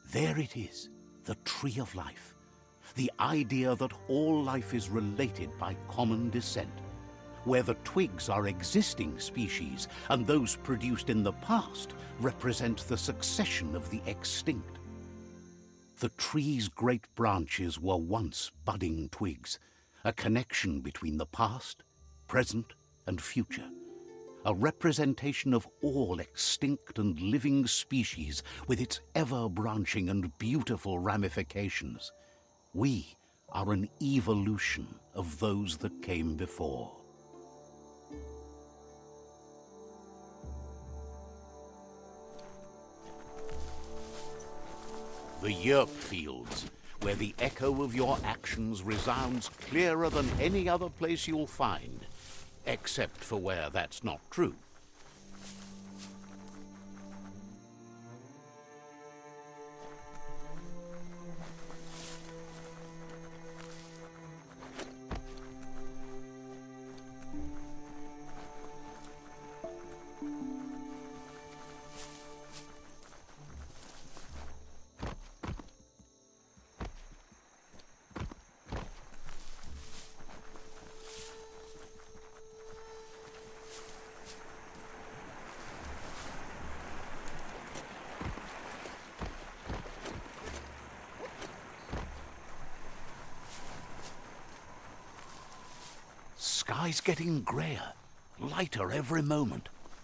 There it is, the tree of life. The idea that all life is related by common descent, where the twigs are existing species and those produced in the past represent the succession of the extinct. The tree's great branches were once budding twigs, a connection between the past, present, and future. A representation of all extinct and living species with its ever-branching and beautiful ramifications. We are an evolution of those that came before. The yerp fields, where the echo of your actions resounds clearer than any other place you'll find, except for where that's not true. Sky's getting grayer, lighter every moment.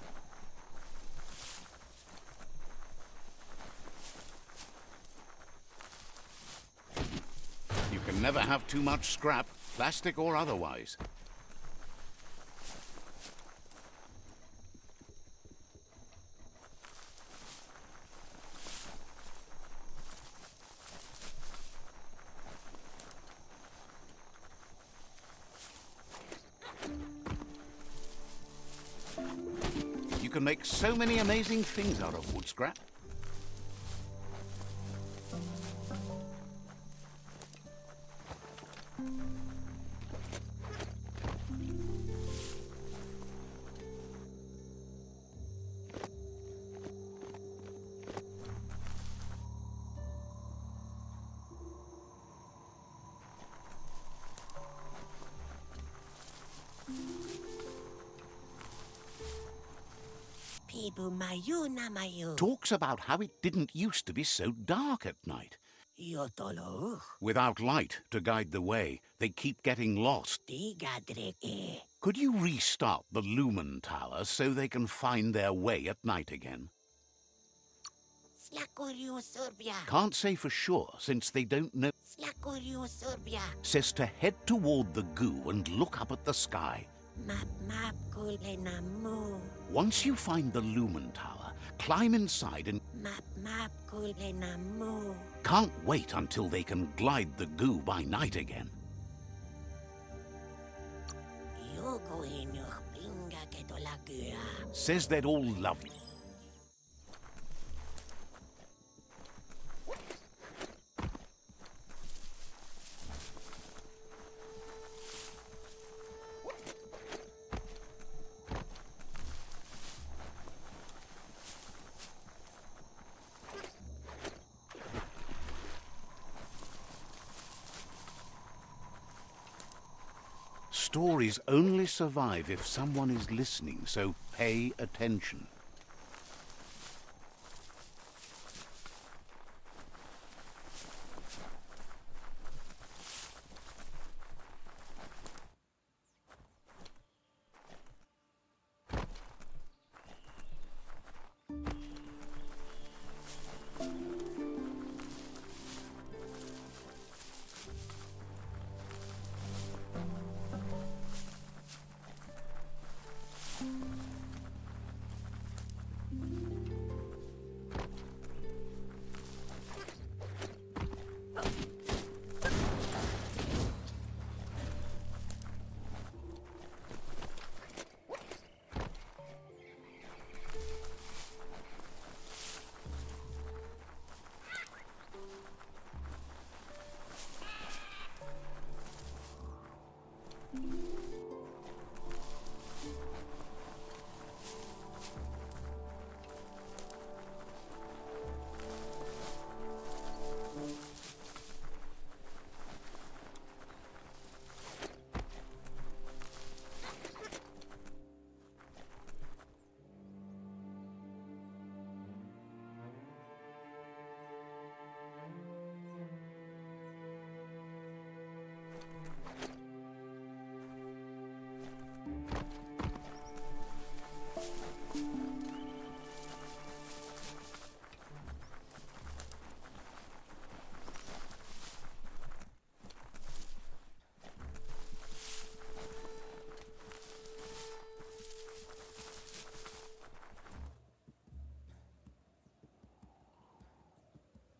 You can never have too much scrap, plastic or otherwise. You can make so many amazing things out of wood scrap. Talks about how it didn't used to be so dark at night. Without light to guide the way, they keep getting lost. Could you restart the Lumen Tower so they can find their way at night again? Can't say for sure, since they don't know. Says to head toward the goo and look up at the sky. Once you find the Lumen Tower, climb inside and... Can't wait until they can glide the goo by night again. Says they'd all love you. Stories only survive if someone is listening, so pay attention.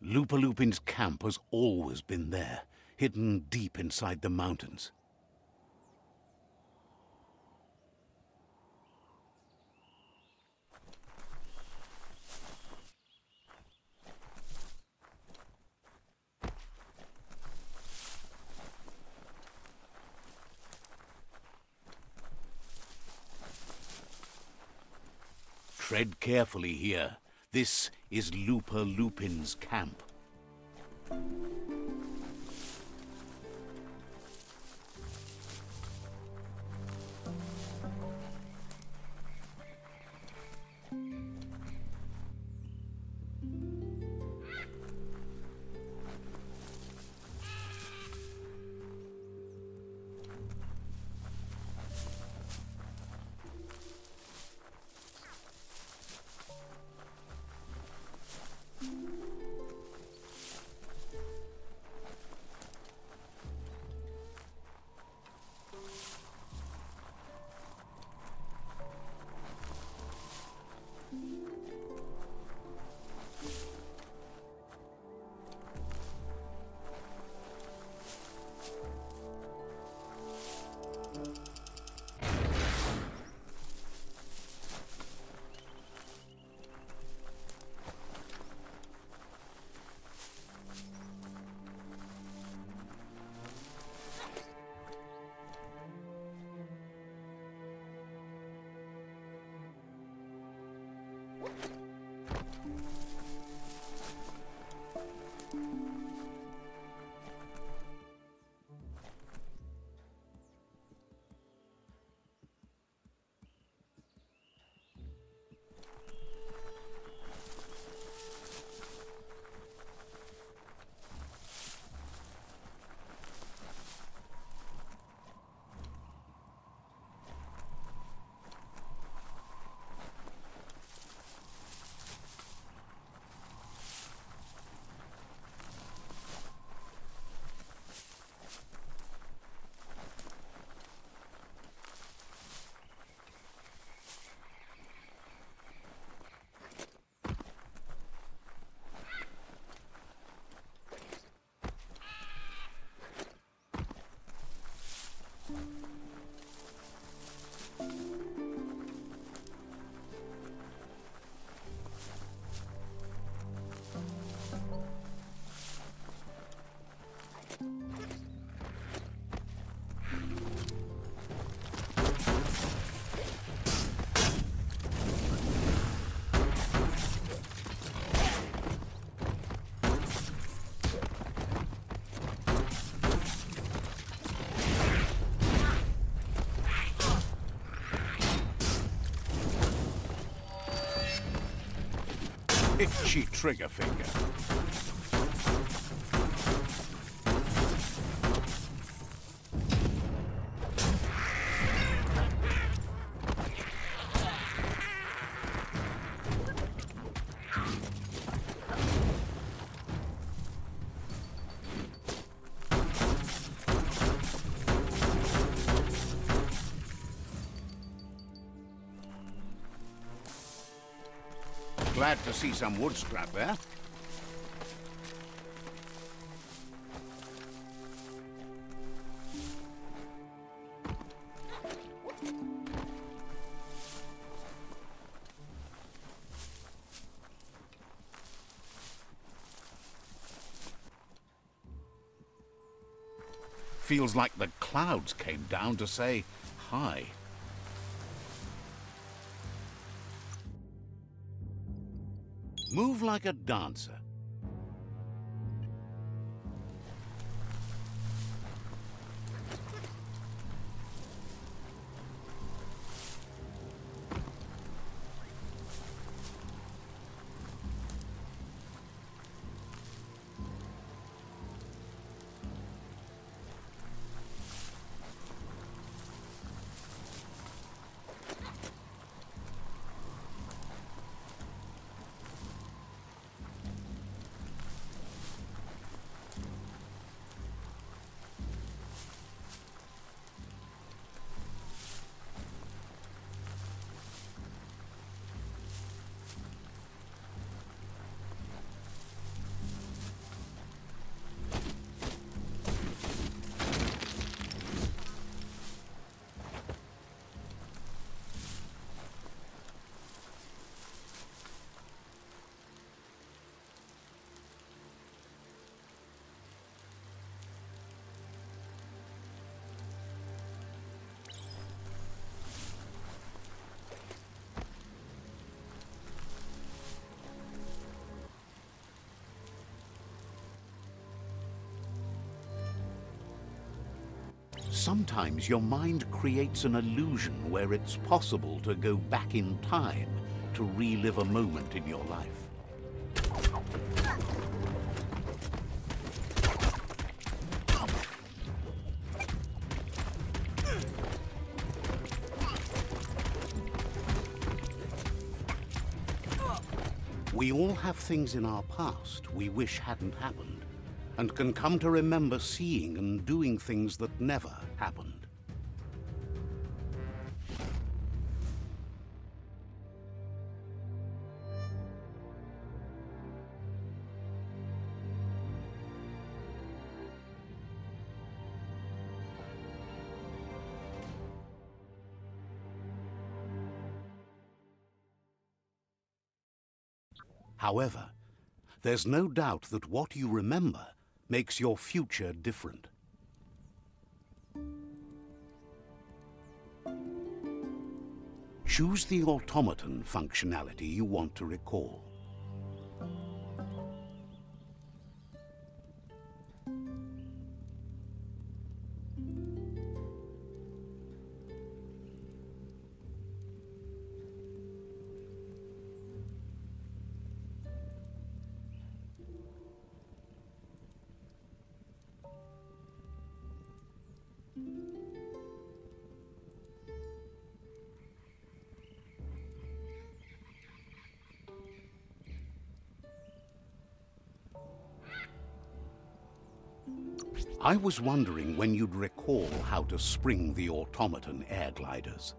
Lupa Lupin's camp has always been there, hidden deep inside the mountains. Tread carefully here. This is Lupa Lupin's camp. Itchy trigger finger. Glad to see some wood scrap there. Feels like the clouds came down to say hi. Move like a dancer. Sometimes your mind creates an illusion where it's possible to go back in time to relive a moment in your life. We all have things in our past we wish hadn't happened, and can come to remember seeing and doing things that never happened. However, there's no doubt that what you remember makes your future different. Choose the automaton functionality you want to recall. I was wondering when you'd recall how to spring the automaton air gliders.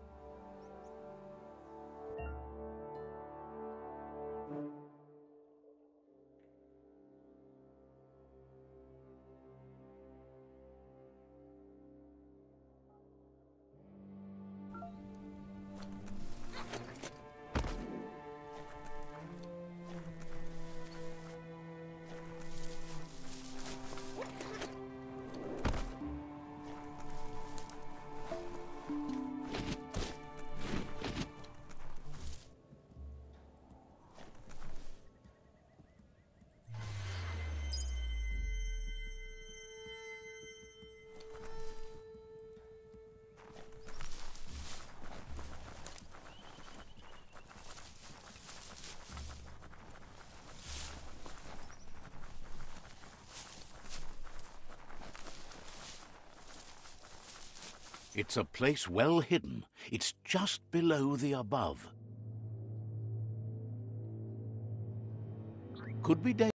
It's a place well hidden. It's just below the above. Could be dangerous.